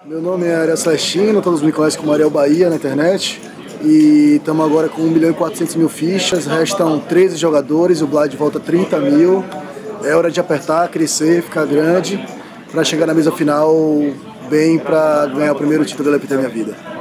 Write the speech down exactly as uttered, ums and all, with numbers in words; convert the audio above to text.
Meu nome é Ariel Celestino, todos me conhecem como Ariel Bahia na internet. E estamos agora com um milhão e quatrocentos mil fichas, restam treze jogadores, o Blad volta trinta mil. É hora de apertar, crescer, ficar grande, para chegar na mesa final bem, para ganhar o primeiro título da L P T da minha vida.